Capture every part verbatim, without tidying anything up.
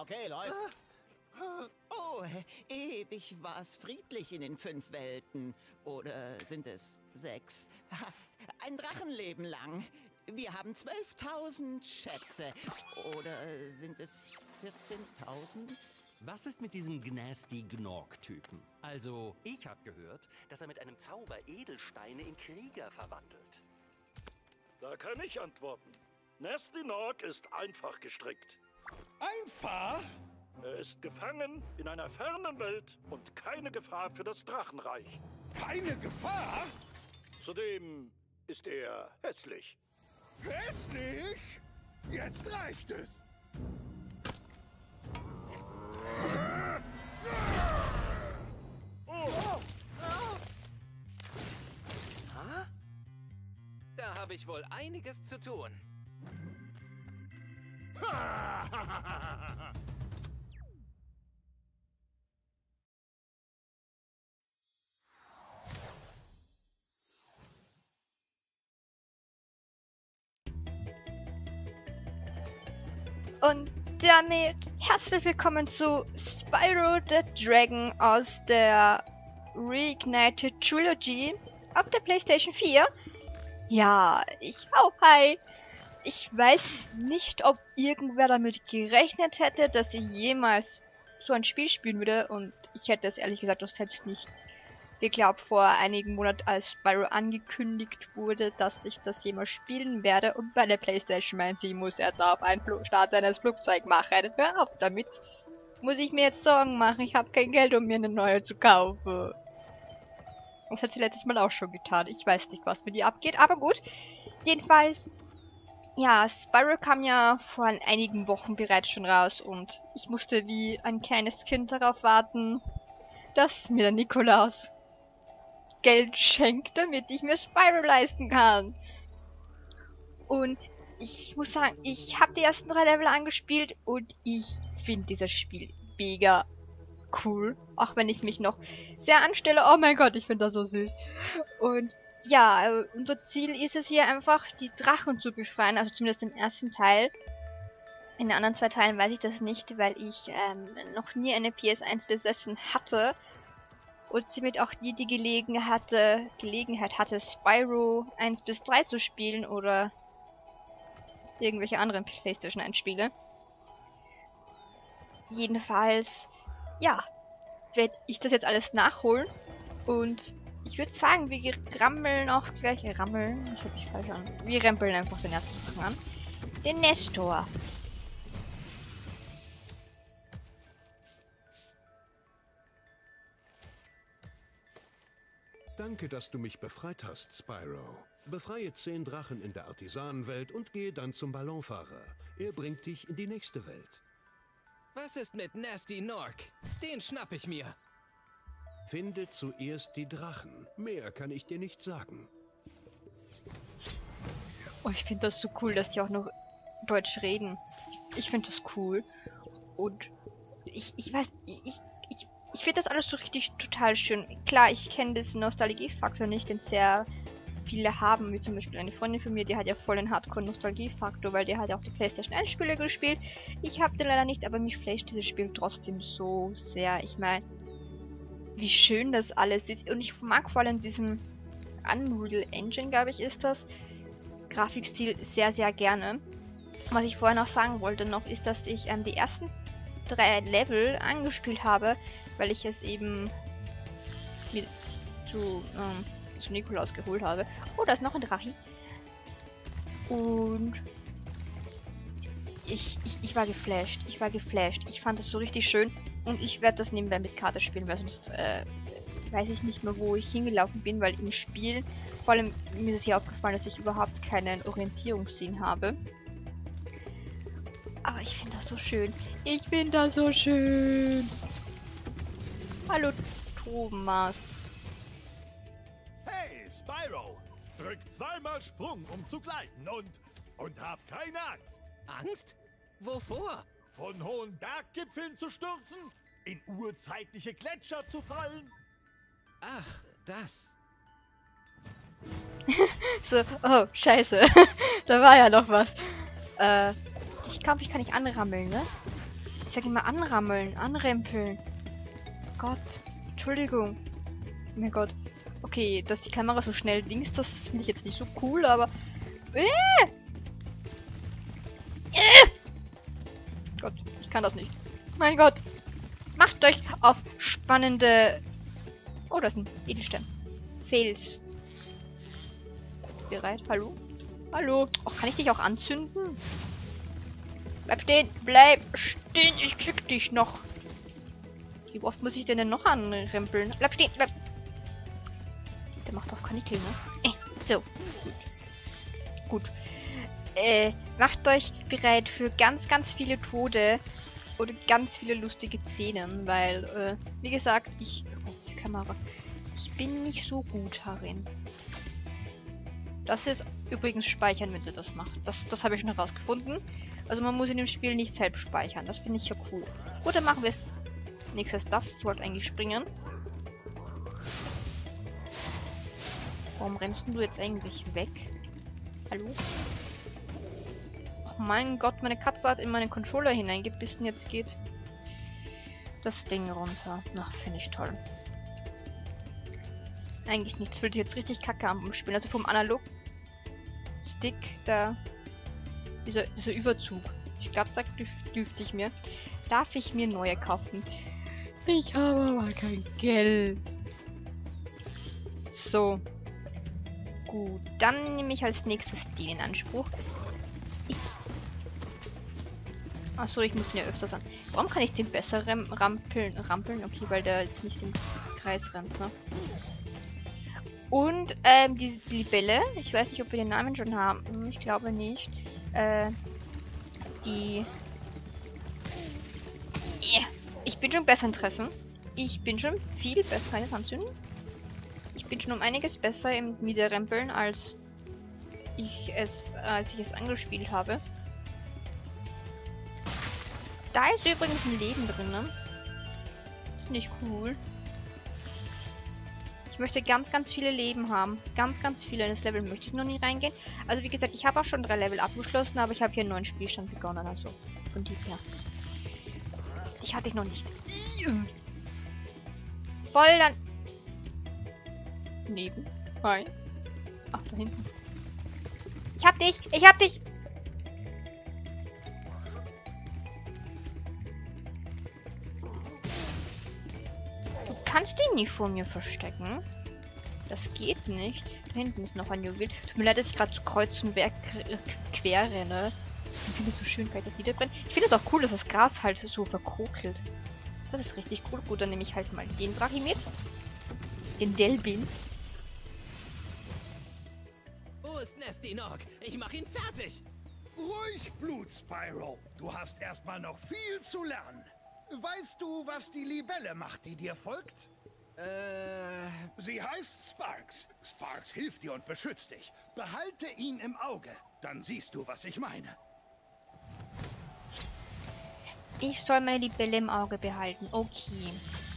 Okay, läuft. Oh, ewig war es friedlich in den fünf Welten. Oder sind es sechs? Ein Drachenleben lang. Wir haben zwölftausend Schätze. Oder sind es vierzehntausend? Was ist mit diesem Gnasty Gnorg-Typen? Also, ich habe gehört, dass er mit einem Zauber Edelsteine in Krieger verwandelt. Da kann ich antworten. Gnasty Gnorg ist einfach gestrickt. Einfach? Er ist gefangen in einer fernen Welt und keine Gefahr für das Drachenreich. Keine Gefahr? Zudem ist er hässlich. Hässlich? Jetzt reicht es. Oh. Ha? Da habe ich wohl einiges zu tun. Und damit herzlich willkommen zu Spyro the Dragon aus der Reignited Trilogy auf der PlayStation vier. Ja, ich auch, hi! Ich weiß nicht, ob irgendwer damit gerechnet hätte, dass ich jemals so ein Spiel spielen würde, und ich hätte es ehrlich gesagt auch selbst nicht geglaubt vor einigen Monaten, als Spyro angekündigt wurde, dass ich das jemals spielen werde, und bei der PlayStation meint sie, muss jetzt auf einen Fl Start eines Flugzeugs machen. Hör auf damit. Muss ich mir jetzt Sorgen machen, ich habe kein Geld, um mir eine neue zu kaufen. Das hat sie letztes Mal auch schon getan. Ich weiß nicht, was mit ihr abgeht, aber gut. Jedenfalls, ja, Spyro kam ja vor einigen Wochen bereits schon raus, und ich musste wie ein kleines Kind darauf warten, dass mir der Nikolaus Geld schenkt, damit ich mir Spyro leisten kann. Und ich muss sagen, ich habe die ersten drei Level angespielt und ich finde dieses Spiel mega cool. Auch wenn ich mich noch sehr anstelle. Oh mein Gott, ich finde das so süß. Und ja, unser Ziel ist es hier einfach, die Drachen zu befreien. Also zumindest im ersten Teil. In den anderen zwei Teilen weiß ich das nicht, weil ich ähm, noch nie eine P S eins besessen hatte. Und somit auch nie die Gelegenheit hatte, Gelegenheit hatte, Spyro eins bis drei zu spielen oder irgendwelche anderen PlayStation eins Spiele. Jedenfalls, ja, werde ich das jetzt alles nachholen. Und ich würde sagen, wir rammeln auch gleich, äh, rammeln, das hört sich falsch an. Wir rempeln einfach den ersten Drachen an. Den Nestor. Danke, dass du mich befreit hast, Spyro. Befreie zehn Drachen in der Artisanenwelt und gehe dann zum Ballonfahrer. Er bringt dich in die nächste Welt. Was ist mit Gnasty Gnorg? Den schnapp ich mir. Finde zuerst die Drachen. Mehr kann ich dir nicht sagen. Oh, ich finde das so cool, dass die auch noch Deutsch reden. Ich finde das cool. Und ich, ich weiß, ich, ich Ich finde das alles so richtig total schön. Klar, ich kenne diesen Nostalgiefaktor nicht, den sehr viele haben, wie zum Beispiel eine Freundin von mir, die hat ja voll den Hardcore-Nostalgiefaktor, weil die hat ja auch die PlayStation eins Spiele gespielt. Ich habe den leider nicht, aber mich flasht dieses Spiel trotzdem so sehr. Ich meine, wie schön das alles ist. Und ich mag vor allem diesen Unreal Engine, glaube ich, ist das, Grafikstil sehr, sehr gerne. Was ich vorher noch sagen wollte noch, ist, dass ich ähm, die ersten drei Level angespielt habe, weil ich es eben mit zu, ähm, zu Nikolaus geholt habe. Oh, da ist noch ein Drachi. Und ich, ich, ich war geflasht. Ich war geflasht. Ich fand das so richtig schön. Und ich werde das nebenbei mit Karte spielen, weil sonst äh, weiß ich nicht mehr, wo ich hingelaufen bin, weil im Spiel, vor allem mir ist hier aufgefallen, dass ich überhaupt keinen Orientierungssinn habe. Aber ich finde das so schön. Ich finde das so schön. Hallo, Thomas. Hey, Spyro! Drück zweimal Sprung, um zu gleiten, und, und hab keine Angst. Angst? Wovor? Von hohen Berggipfeln zu stürzen, in urzeitliche Gletscher zu fallen. Ach, das. So, oh, scheiße. Da war ja noch was. Äh, ich glaube, ich kann nicht anrammeln, ne? Ich sag immer anrammeln, anrempeln. Gott, Entschuldigung. Oh mein Gott. Okay, dass die Kamera so schnell links, das finde ich jetzt nicht so cool, aber... Äh! Äh! Gott, ich kann das nicht. Mein Gott. Macht euch auf spannende... Oh, das ist ein Edelstein. Fels. Bereit? Hallo? Hallo? Och, kann ich dich auch anzünden? Bleib stehen! Bleib stehen! Ich krieg dich noch! Wie oft muss ich denn, denn noch anrempeln? Bleib stehen! Bleib! Der macht auch Kanickel, ne? Äh, so. Gut. Gut. Äh, macht euch bereit für ganz, ganz viele Tode oder ganz viele lustige Szenen, weil, äh, wie gesagt, ich... Oh, diese Kamera. Ich bin nicht so gut darin. Das ist übrigens Speichern, wenn ihr das macht. Das, das habe ich schon herausgefunden. Also man muss in dem Spiel nicht selbst speichern. Das finde ich ja cool. Gut, dann machen wir es. Nächstes das. Ich wollte eigentlich springen. Warum rennst du jetzt eigentlich weg? Hallo? Oh mein Gott, meine Katze hat in meinen Controller hineingebissen. Jetzt geht das Ding runter. Na, finde ich toll. Eigentlich nicht. Das fühlt sich jetzt richtig kacke an beim Spielen. Also vom Analog-Stick, da... Dieser, dieser Überzug. Ich glaube, da dürf, dürfte ich mir... Darf ich mir neue kaufen? Ich habe aber kein Geld. So. Gut. Dann nehme ich als nächstes den in Anspruch. Achso, ich muss ihn ja öfters an. Warum kann ich den besser ram rampeln? Rampeln? Okay, weil der jetzt nicht im Kreis rennt, ne? Und, ähm, diese Libelle. Ich weiß nicht, ob wir den Namen schon haben. Ich glaube nicht. Äh, die... Yeah. Ich bin schon besser im Treffen. Ich bin schon viel besser. Kann ich das anzünden? Ich bin schon um einiges besser im Niederrempeln, als ich es, als ich es angespielt habe. Da ist übrigens ein Leben drin, ne? Finde ich cool. Ich möchte ganz, ganz viele Leben haben. Ganz, ganz viele. In das Level möchte ich noch nie reingehen. Also wie gesagt, ich habe auch schon drei Level abgeschlossen, aber ich habe hier einen neuen Spielstand begonnen. Also von dem her. Die hatte ich noch nicht. Voll dann... Neben. Hi. Ach, da hinten. Ich hab dich! Ich hab dich! Du kannst ihn nicht vor mir verstecken. Das geht nicht. Da hinten ist noch ein Juwel. Tut mir leid, dass ich gerade zu Kreuz und Berg quer renne. Ich finde es so schön, kann ich das niederbrennen. Ich finde es auch cool, dass das Gras halt so verkokelt. Das ist richtig cool. Gut, dann nehme ich halt mal den Drachi mit. Den Delbin. Wo ist Nasty Nog? Ich mach ihn fertig. Ruhig, Blut, Spyro. Du hast erstmal noch viel zu lernen. Weißt du, was die Libelle macht, die dir folgt? Äh... Sie heißt Sparx. Sparx hilft dir und beschützt dich. Behalte ihn im Auge. Dann siehst du, was ich meine. Ich soll meine Libelle im Auge behalten. Okay.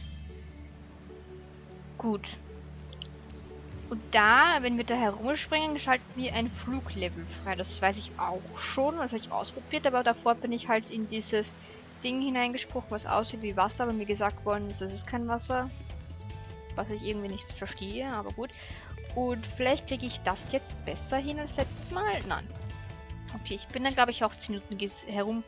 Gut. Und da, wenn wir da herumspringen, schalten wir ein Fluglevel frei. Das weiß ich auch schon. Das habe ich ausprobiert. Aber davor bin ich halt in dieses Ding hineingesprochen, was aussieht wie Wasser. Aber mir gesagt worden ist, es ist kein Wasser. Was ich irgendwie nicht verstehe. Aber gut. Und vielleicht kriege ich das jetzt besser hin als letztes Mal. Nein. Okay, ich bin dann, glaube ich, auch zehn Minuten herum.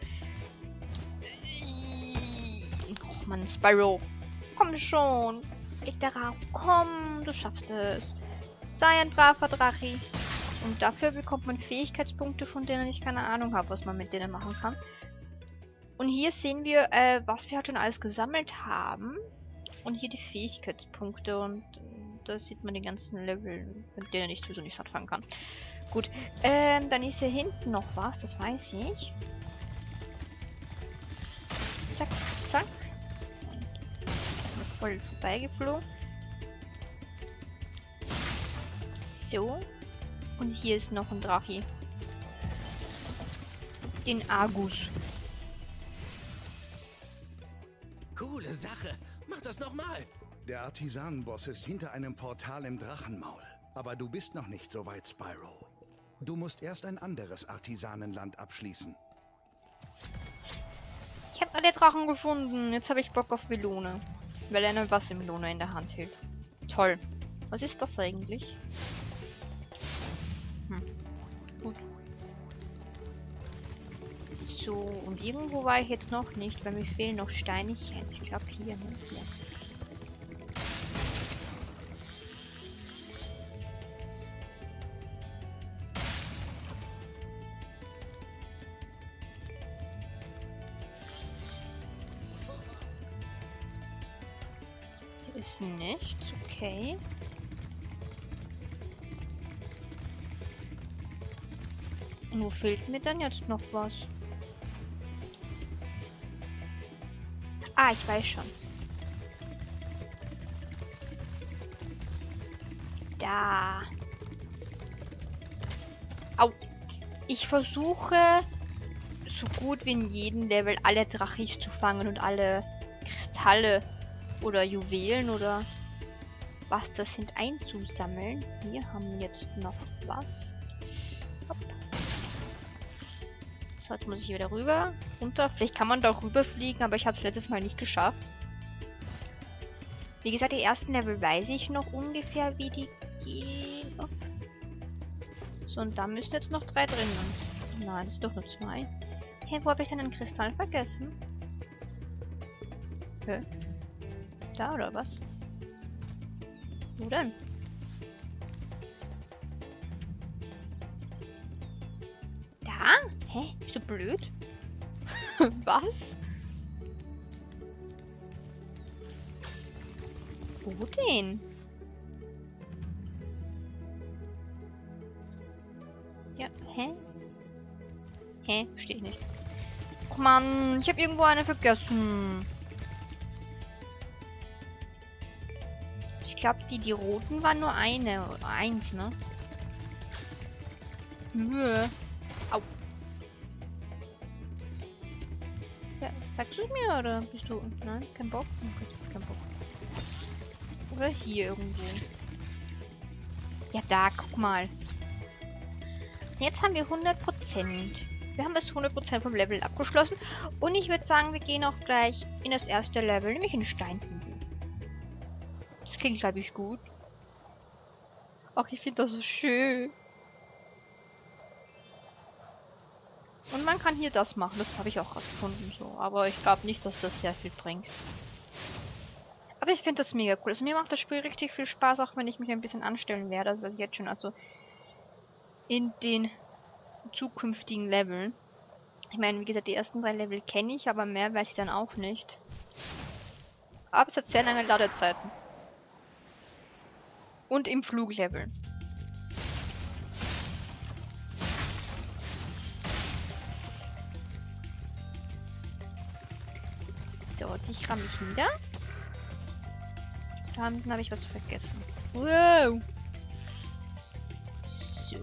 Och Mann, Spyro. Komm schon. Flieg darauf. Komm, du schaffst es. Sei ein braver Drachi. Und dafür bekommt man Fähigkeitspunkte, von denen ich keine Ahnung habe, was man mit denen machen kann. Und hier sehen wir, äh, was wir halt schon alles gesammelt haben. Und hier die Fähigkeitspunkte. Und äh, da sieht man die ganzen Level, mit denen ich sowieso nicht anfangen kann. Gut, ähm, dann ist hier hinten noch was, das weiß ich. Zack, zack. Erstmal voll vorbeigeflogen. So. Und hier ist noch ein Drachi. Den Argus. Coole Sache. Mach das nochmal. Der Artisanenboss ist hinter einem Portal im Drachenmaul. Aber du bist noch nicht so weit, Spyro. Du musst erst ein anderes Artisanenland abschließen. Ich habe Alle Drachen gefunden. Jetzt habe ich Bock auf Melone. Weil er eine Wassermelone in der Hand hält. Toll. Was ist das eigentlich? Hm. Gut. So, und irgendwo war ich jetzt noch nicht, weil mir fehlen noch Steinchen. Ich glaube hier, ne? Hier. Ist nichts, okay. Wo fehlt mir dann jetzt noch was? Ah, ich weiß schon. Da. Au. Ich versuche so gut wie in jedem Level alle Drachis zu fangen und alle Kristalle oder Juwelen oder was das sind einzusammeln. Wir haben jetzt noch was. Hopp. So, jetzt muss ich wieder rüber. Runter. Vielleicht kann man da auch rüberfliegen, aber ich habe es letztes Mal nicht geschafft. Wie gesagt, die ersten Level weiß ich noch ungefähr, wie die gehen. Oh. So, und da müssen jetzt noch drei drin. Nein, das sind doch nur zwei. Hä, wo habe ich denn einen Kristall vergessen? Hä? Da oder was? Wo denn? Da? Hä? Bist du blöd? Was? Wo denn? Ja, hä? Hä? Verstehe ich nicht. Och Mann, ich habe irgendwo eine vergessen. Ich glaube, die, die roten waren nur eine oder eins, ne? Nö. Au. Ja, sagst du es mir oder bist du... Nein, kein Bock? Okay, kein Bock. Oder hier irgendwo. Ja, da, guck mal. Jetzt haben wir hundert Prozent. Wir haben das hundert Prozent vom Level abgeschlossen. Und ich würde sagen, wir gehen auch gleich in das erste Level, nämlich in Steinhügel. Das klingt, glaube ich, gut. Ach, ich finde das so schön. Und man kann hier das machen. Das habe ich auch rausgefunden. So. Aber ich glaube nicht, dass das sehr viel bringt. Aber ich finde das mega cool. Also mir macht das Spiel richtig viel Spaß, auch wenn ich mich ein bisschen anstellen werde. Das weiß ich jetzt schon. Also in den zukünftigen Leveln. Ich meine, wie gesagt, die ersten drei Level kenne ich, aber mehr weiß ich dann auch nicht. Aber es hat sehr lange Ladezeiten. Und im Fluglevel. So, dich ramme ich nieder. Da hinten habe ich was vergessen. Wow. So.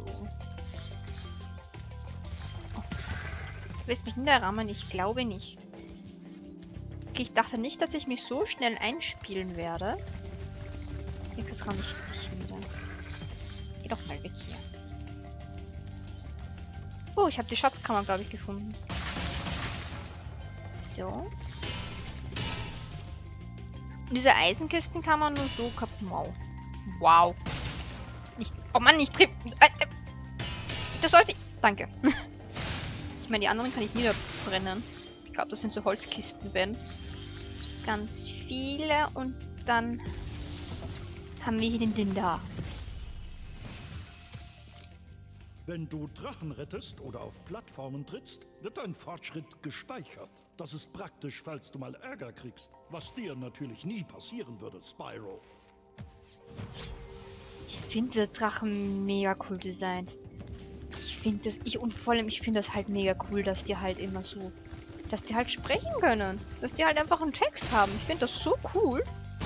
Oh. Du willst mich niederrammen? Ich glaube nicht. Okay, ich dachte nicht, dass ich mich so schnell einspielen werde. Ich denke, das ramme ich nicht nieder. Geh doch mal weg hier. Oh, ich habe die Schatzkammer, glaube ich, gefunden. So. Und diese Eisenkisten kann man nur so kaputt. Wow. Wow. Nicht. Oh Mann, ich tritt. Das sollte ich. Danke. Ich meine, die anderen kann ich niederbrennen. Ich glaube, das sind so Holzkisten, wenn. So ganz viele. Und dann haben wir hier den Dinda. Wenn du Drachen rettest oder auf Plattformen trittst, wird dein Fortschritt gespeichert. Das ist praktisch, falls du mal Ärger kriegst, was dir natürlich nie passieren würde, Spyro. Ich finde Drachen mega cool designt. Ich finde das, ich und vor allem, ich finde das halt mega cool, dass die halt immer so, dass die halt sprechen können. Dass die halt einfach einen Text haben. Ich finde das so cool.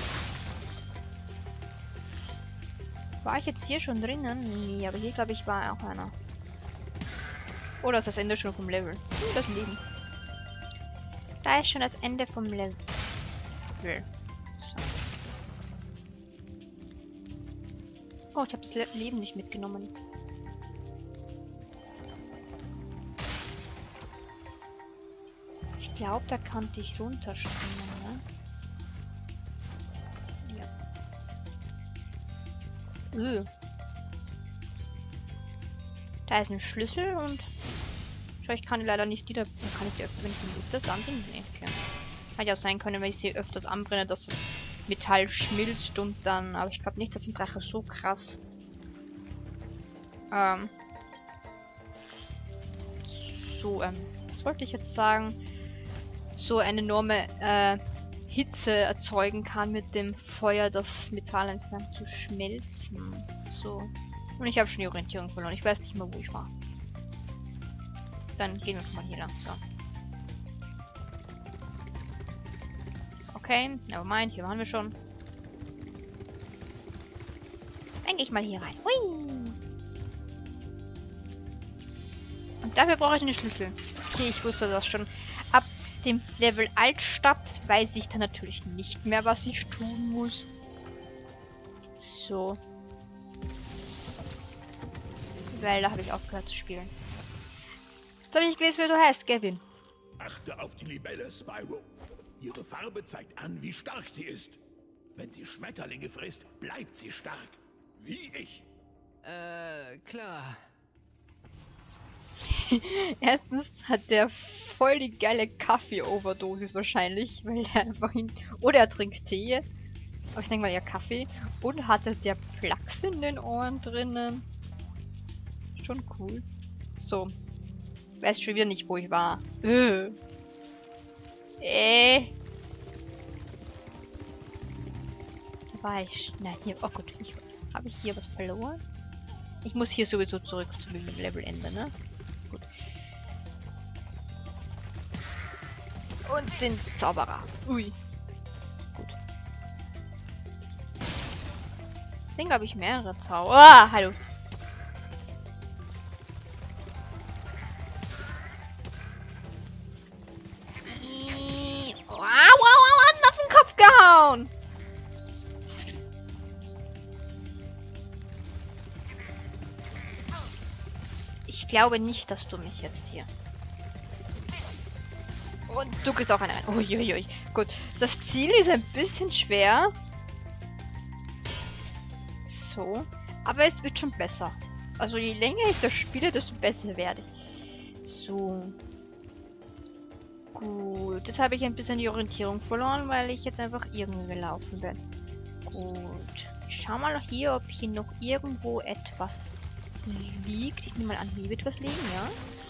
War ich jetzt hier schon drinnen? Nee, aber hier glaube ich war auch einer. Oder ist das Ende schon vom Level? Hm, das Leben. Da ist schon das Ende vom Level. So. Oh, ich habe das Le Leben nicht mitgenommen. Ich glaube, da konnte ich runterspringen, ne? Ja. Öh. Da ist ein Schlüssel und... Schau, ich kann die leider nicht wieder... Kann ich die öffnen, wenn ich die öfters anbringe? Nee, okay. Hätte ja sein können, wenn ich sie öfters anbrenne, dass das Metall schmilzt und dann... Aber ich glaube nicht, dass ein Drache so krass... Ähm... So, ähm... Was wollte ich jetzt sagen? So eine enorme, äh... Hitze erzeugen kann mit dem Feuer, das Metall anfängt zu schmelzen. So. Und ich habe schon die Orientierung verloren. Ich weiß nicht mehr, wo ich war. Dann gehen wir mal hier lang. So. Okay, nevermind. Hier waren wir schon. Dann gehe ich mal hier rein. Hui! Und dafür brauche ich einen Schlüssel. Okay, ich wusste das schon. Ab dem Level Altstadt weiß ich dann natürlich nicht mehr, was ich tun muss. So. Weil da habe ich aufgehört zu spielen. Jetzt habe ich gelesen, wie du heißt, Gavin. Achte auf die Libelle, Spyro. Ihre Farbe zeigt an, wie stark sie ist. Wenn sie Schmetterlinge frisst, bleibt sie stark. Wie ich. Äh, klar. Erstens hat der voll die geile Kaffee-Overdosis wahrscheinlich, weil er einfach ihn... Oder er trinkt Tee. Aber ich denke mal eher Kaffee. Und hatte der Flachs in den Ohren drinnen. Schon cool. So. Ich weiß schon wieder nicht, wo ich war. Äh. Äh. Da war ich... Nein, hier... Oh gut. Ich, habe ich hier was verloren? Ich muss hier sowieso zurück zum Levelende, ne? Gut. Und den Zauberer. Ui. Gut. Den glaube ich mehrere Zauber. Ah, hallo. Wow, wow, wow, hat auf den Kopf gehauen. Ich glaube nicht, dass du mich jetzt hier... Und du kriegst auch eine rein. Uiuiui. Gut. Das Ziel ist ein bisschen schwer. So. Aber es wird schon besser. Also je länger ich das spiele, desto besser werde ich. So. Gut. Jetzt habe ich ein bisschen die Orientierung verloren, weil ich jetzt einfach irgendwo gelaufen bin. Gut. Ich schau mal noch hier, ob hier noch irgendwo etwas liegt. Ich nehme mal an, hier wird was liegen, ja?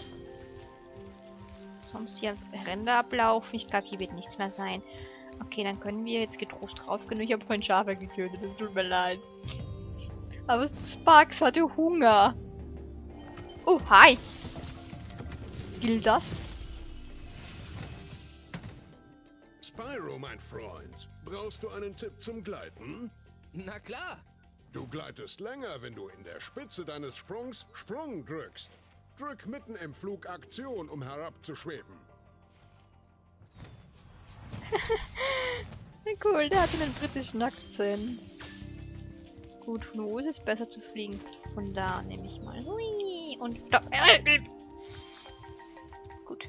Sonst hier Ränder ablaufen. Ich glaube, hier wird nichts mehr sein. Okay, dann können wir jetzt getrost drauf gehen. Ich habe vorhin Schafe getötet. Das tut mir leid. Aber Sparks hatte Hunger. Oh, hi. Gilt das? Spyro, mein Freund. Brauchst du einen Tipp zum Gleiten? Na klar. Du gleitest länger, wenn du in der Spitze deines Sprungs Sprung drückst. Drück mitten im Flug Aktion, um herabzuschweben. Cool, der hat einen britischen Akzent. Gut, von wo ist es besser zu fliegen? Von da nehme ich mal. Hui, und da. Gut.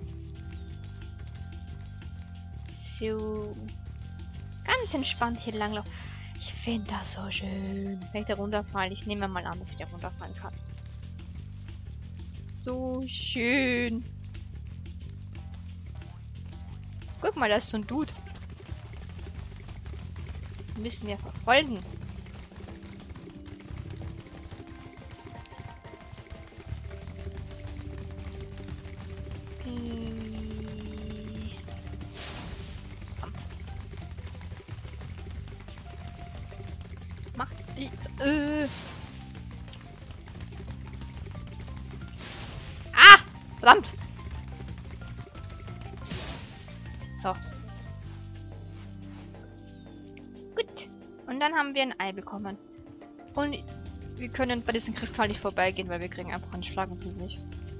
So. Ganz entspannt hier langlaufen. Ich finde das so schön. Wenn ich da runterfalle, ich nehme mal an, dass ich da runterfallen kann. So schön. Guck mal, da ist so ein Dude. Müssen wir verfolgen. Kommt. Macht's die... Äh. Ah! Verdammt! So. Gut. Und dann haben wir ein Ei bekommen. Und wir können bei diesem Kristall nicht vorbeigehen, weil wir kriegen einfach einen Schlag ins Gesicht.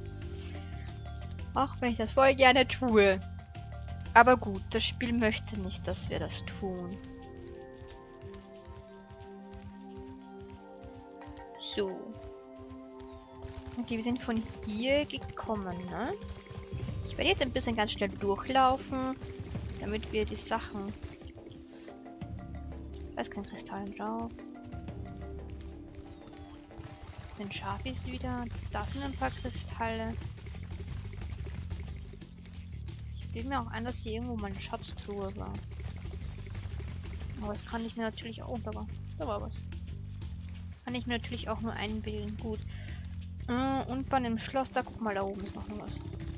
Auch wenn ich das voll gerne tue. Aber gut, das Spiel möchte nicht, dass wir das tun. So. Okay, wir sind von hier gekommen, ne? Ich Ich werde jetzt ein bisschen ganz schnell durchlaufen, damit wir die Sachen... Da ist kein Kristall drauf. Das sind Schafis wieder. Da sind ein paar Kristalle. Ich bilde mir auch ein, dass hier irgendwo mal eine Schatztruhe war. Aber das kann ich mir natürlich auch... Da war, da war was. Kann ich mir natürlich auch nur einbilden. Gut. Äh, und bei dem Schloss, da guck mal, da oben ist noch was.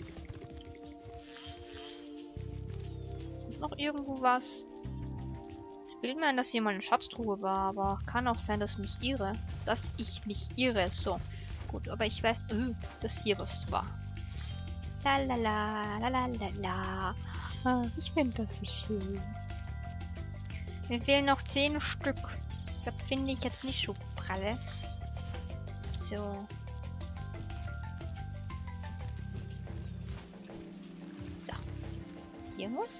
Ist noch irgendwo was? Ich bilde mir ein, dass hier mal eine Schatztruhe war, aber kann auch sein, dass mich irre. Dass ich mich irre. So. Gut, aber ich weiß, äh, dass hier was war. La la la la la la la. Ah, ich finde das so schön. Mir fehlen noch zehn Stück. Das finde ich jetzt nicht so pralle. So. So. Irgendwas?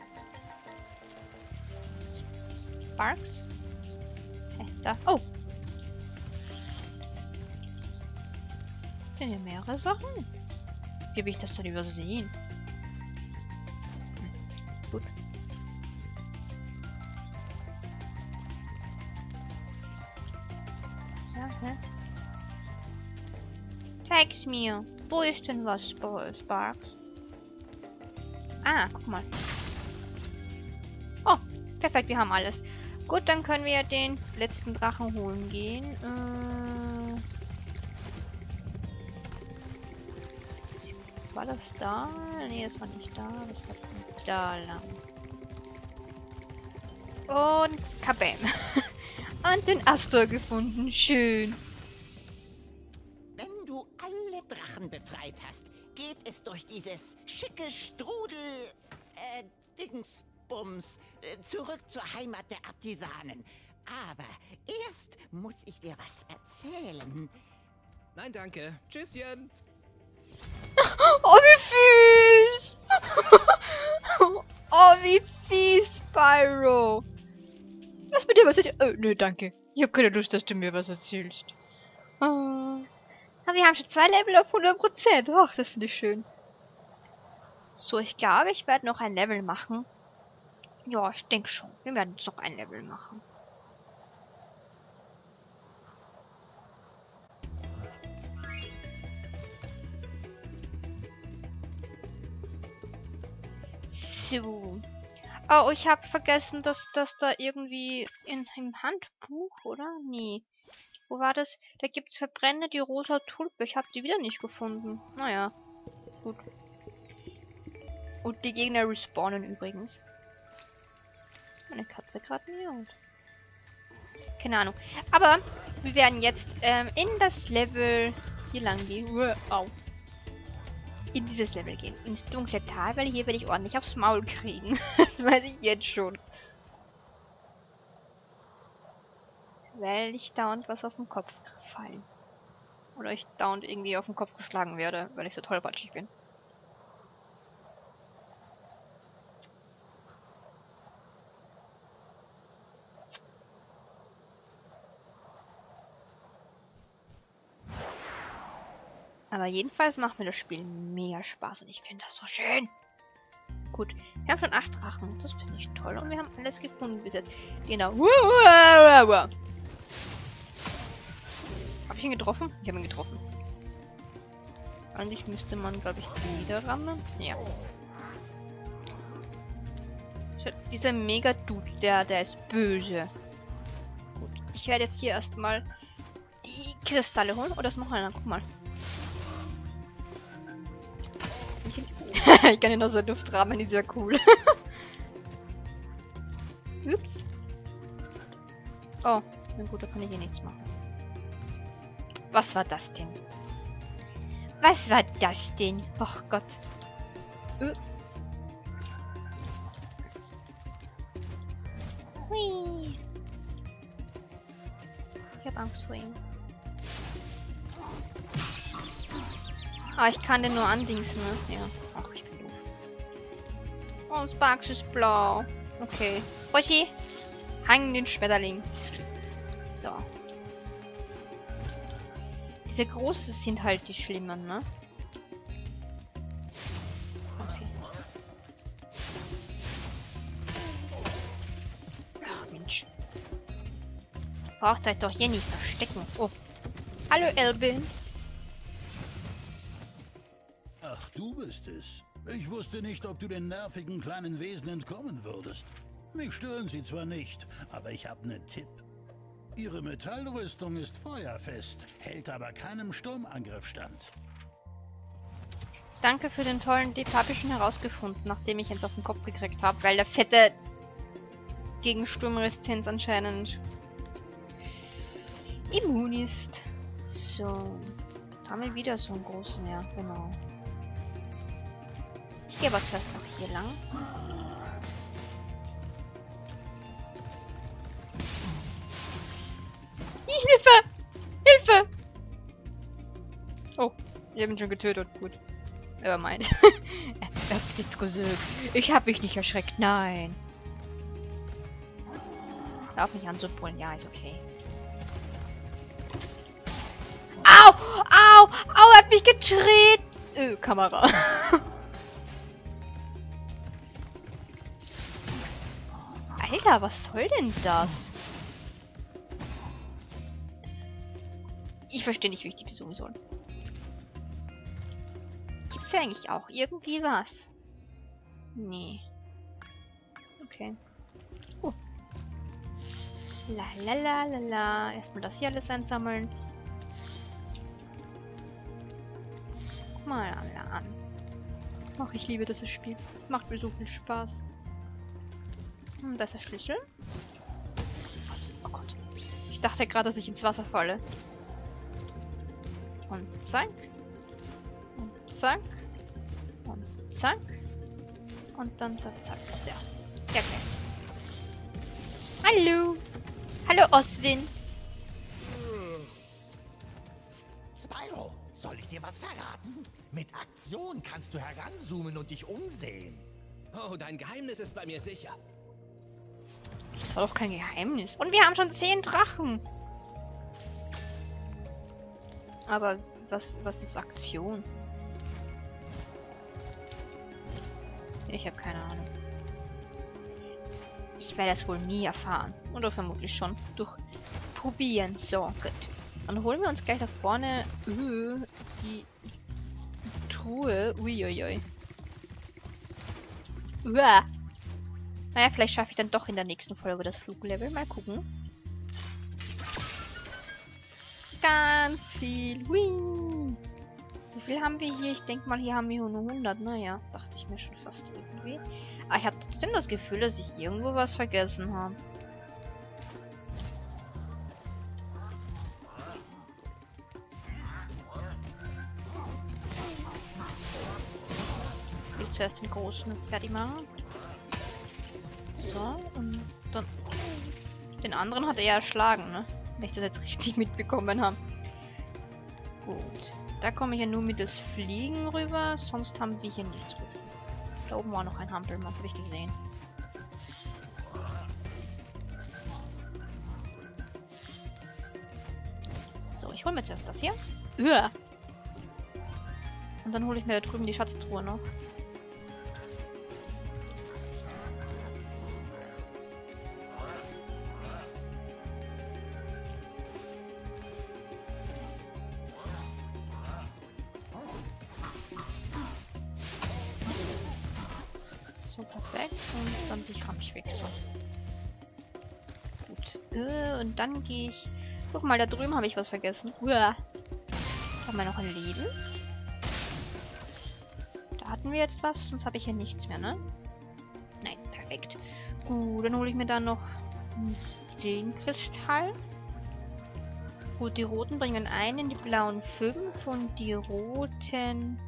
Sparks? Hey, da. Oh! Sind hier mehrere Sachen? Wie habe ich das denn übersehen? Hm. Gut. Ja, hä? Zeig's mir. Wo ist denn was, Sparks? Ah, guck mal. Oh, perfekt, wir haben alles. Gut, dann können wir den letzten Drachen holen gehen. Äh, war das da? Nee, das war nicht da. Das war da lang. Und kabam. Und den Astor gefunden. Schön. Wenn du alle Drachen befreit hast, geht es durch dieses schicke Strudel... äh, Dingsbums äh, zurück zur Heimat der Artisanen. Aber erst muss ich dir was erzählen. Nein, danke. Tschüsschen. Oh, wie fies! Oh, wie fies, Spyro! Lass mir dir was erzählen. Oh, nö, danke. Ich habe keine Lust, dass du mir was erzählst. Oh. Aber wir haben schon zwei Level auf hundert Prozent. Ach, das finde ich schön. So, ich glaube, ich werde noch ein Level machen. Ja, ich denke schon. Wir werden jetzt noch ein Level machen. So. Oh, ich habe vergessen, dass das da irgendwie in, im Handbuch, oder? Nee. Wo war das? Da gibt es Verbrenne die rosa Tulpe. Ich habe die wieder nicht gefunden. Naja. Gut. Und die Gegner respawnen übrigens. Meine Katze gerade miaut. Keine Ahnung. Aber wir werden jetzt ähm, in das Level hier lang gehen. Au. In dieses Level gehen. Ins dunkle Tal, weil hier werde ich ordentlich aufs Maul kriegen. Das weiß ich jetzt schon. Weil ich dauernd was auf den Kopf fallen. Oder ich dauernd irgendwie auf den Kopf geschlagen werde, weil ich so tollpatschig bin. Aber jedenfalls macht mir das Spiel mega Spaß und ich finde das so schön. Gut, wir haben schon acht Drachen. Das finde ich toll. Und wir haben alles gefunden bis jetzt. Genau. Habe ich ihn getroffen? Ich habe ihn getroffen. Eigentlich müsste man, glaube ich, die niederrammen. Ja. Dieser Mega-Dude, der, der ist böse. Gut, ich werde jetzt hier erstmal die Kristalle holen. Oh, das noch einer. Guck mal. Ich kann ihn aus der Luft rahmen, die ist ja cool. Ups. Oh, na gut, da kann ich hier nichts machen. Was war das denn? Was war das denn? Ach Gott. Uh. Hui. Ich hab Angst vor ihm. Ah, ich kann den nur andingsen, ne? Ja. Ach, ich bin doof. Oh, Sparks ist blau. Okay. Roshi, hang den Schmetterling. So. Diese großen sind halt die schlimmen, ne? Okay. Braucht euch doch hier nicht verstecken. Oh. Hallo, Elbin. Ach, du bist es. Ich wusste nicht, ob du den nervigen kleinen Wesen entkommen würdest. Mich stören sie zwar nicht, aber ich habe einen Tipp. Ihre Metallrüstung ist feuerfest, hält aber keinem Sturmangriff stand. Danke für den tollen Tipp, habe ich schon herausgefunden, nachdem ich jetzt auf den Kopf gekriegt habe, weil der Fette gegen Sturmresistenz anscheinend immun ist. So, da haben wir wieder so einen großen, ja, genau. Ich gehe aber zuerst noch hier lang. Hilfe! Hilfe! Oh, ich habe ihn schon getötet. Gut. Er meint. Er hat nichts gesagt. Ich habe mich nicht erschreckt. Nein. Darf mich anzubrüllen. Ja, ist okay. Au! Au! Au! Er hat mich getreten! Äh, Kamera. Alter, was soll denn das? Ich verstehe nicht, wie ich die besuchen soll. Gibt's ja eigentlich auch irgendwie was? Nee. Okay. Uh. La la la la la. Erstmal das hier alles einsammeln. Guck mal an, an. Ach, ich liebe dieses Spiel. Es macht mir so viel Spaß. Hm, da ist der Schlüssel. Oh Gott. Ich dachte gerade, dass ich ins Wasser falle. Und zack. Und zack. Und zack. Und dann da zack. So. Ja, okay. Hallo. Hallo, Oswin. Spyro, soll ich dir was verraten? Mit Aktion kannst du heranzoomen und dich umsehen. Oh, dein Geheimnis ist bei mir sicher. Das war doch kein Geheimnis. Und wir haben schon zehn Drachen. Aber was, was ist Aktion? Ich habe keine Ahnung. Ich werde es wohl nie erfahren. Oder vermutlich schon durch Probieren. So, gut. Dann holen wir uns gleich da vorne uh, die Truhe. Uiuiui. Uah. Naja, vielleicht schaffe ich dann doch in der nächsten Folge das Fluglevel. Mal gucken. Ganz viel. Hui. Wie viel haben wir hier? Ich denke mal, hier haben wir nur hundert. Naja, dachte ich mir schon fast irgendwie. Aber ich habe trotzdem das Gefühl, dass ich irgendwo was vergessen habe. Ich will zuerst den großen fertig machen. So, und dann... Den anderen hat er ja erschlagen, ne? Wenn ich das jetzt richtig mitbekommen habe. Gut. Da komme ich ja nur mit das Fliegen rüber, sonst haben wir hier nichts rüber. Da oben war noch ein Hampelmann, das habe ich gesehen. So, ich hole mir zuerst das hier. Uah. Und dann hole ich mir da drüben die Schatztruhe noch. So, perfekt. Und dann die Kram ich weg. So. Gut. Äh, und dann gehe ich... Guck mal, da drüben habe ich was vergessen. Uah. Da haben wir noch ein Leben. Da hatten wir jetzt was, sonst habe ich hier nichts mehr, ne? Nein, perfekt. Gut, dann hole ich mir da noch den Kristall. Gut, die roten bringen einen, die blauen fünf und die roten...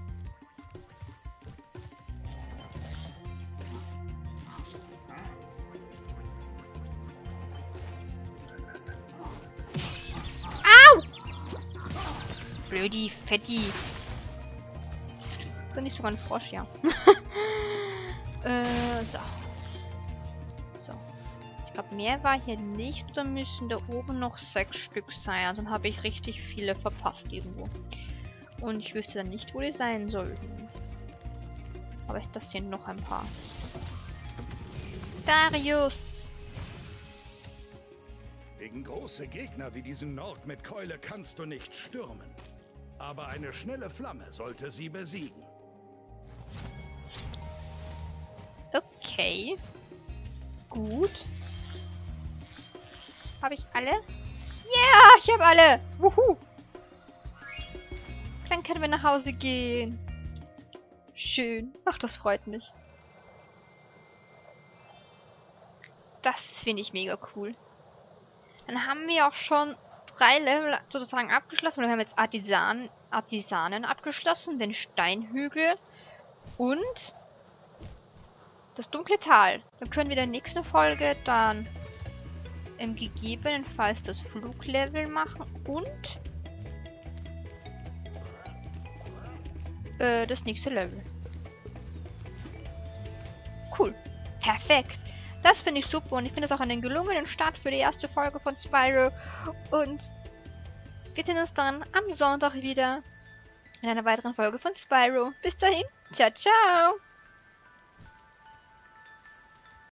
Blödi, Fetti. Bin ich sogar ein Frosch, ja. äh, so. So. Ich glaube, mehr war hier nicht. Da müssen da oben noch sechs Stück sein. Also dann habe ich richtig viele verpasst irgendwo. Und ich wüsste dann nicht, wo die sein sollten. Aber das sind noch ein paar. Darius! Gegen große Gegner wie diesen Nord mit Keule kannst du nicht stürmen. Aber eine schnelle Flamme sollte sie besiegen. Okay. Gut. Habe ich alle? Ja, yeah, ich habe alle. Wuhu. Dann können wir nach Hause gehen. Schön. Ach, das freut mich. Das finde ich mega cool. Dann haben wir auch schon drei Level sozusagen abgeschlossen. Wir haben jetzt Artisan, Artisanen abgeschlossen, den Steinhügel und das dunkle Tal. Dann können wir in der nächsten Folge dann ähm, gegebenenfalls das Fluglevel machen und äh, das nächste Level. Cool. Perfekt. Das finde ich super und ich finde es auch einen gelungenen Start für die erste Folge von Spyro. Und wir sehen uns dann am Sonntag wieder in einer weiteren Folge von Spyro. Bis dahin, ciao, ciao!